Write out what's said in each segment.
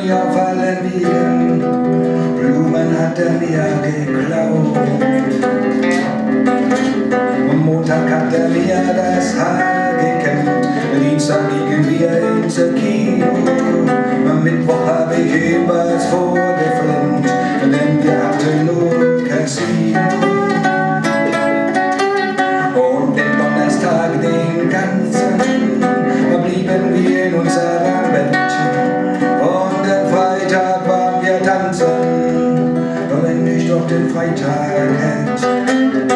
mir auf allen Wegen, Blumen hat er mir geklaut. Am Montag hat er mir das Haar gekämmt, Dienstag gingen wir ins Kino, am Mittwoch hab ich ihm was vorgeflammt, denn wir hatten nur Casino. Und den Donnerstag, den ganzen, blieben wir in unserem Bett. Und am Freitag waren wir tanzen, wenn ich doch den Freitag hätte.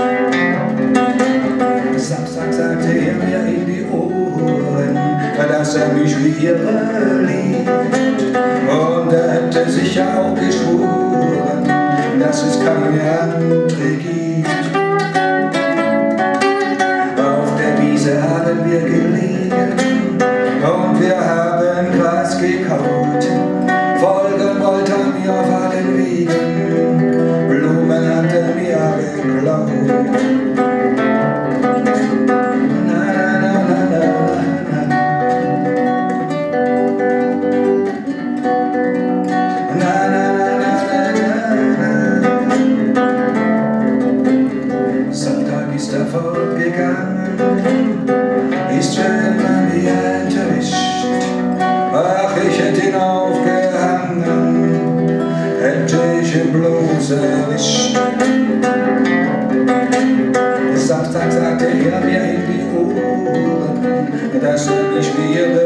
Samstag sagte er mir in die Ohren, dass er mich wie irre liebt. Und er hätte sicher auch geschworen, dass es keine andere gibt. Auf der Wiese haben wir gelegen und wir haben Gras gekaut. Folgen wollte er mir auf allen Wegen, Blumen hat er mir geklaut. Fortgegangen, ist schön an mir enttäuscht. Ach, ich hätte ihn aufgehangen, hätte ich ihn bloß erwischt. Samstag sagte er mir in die Ohren, dass er mich wie